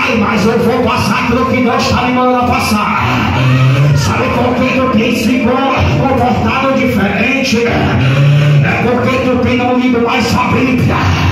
Ai, mas eu vou passar aquilo que Deus está me mandando passar. Sabe por que tu tem se comportado diferente? É porque tu tem não lido mais a Bíblia.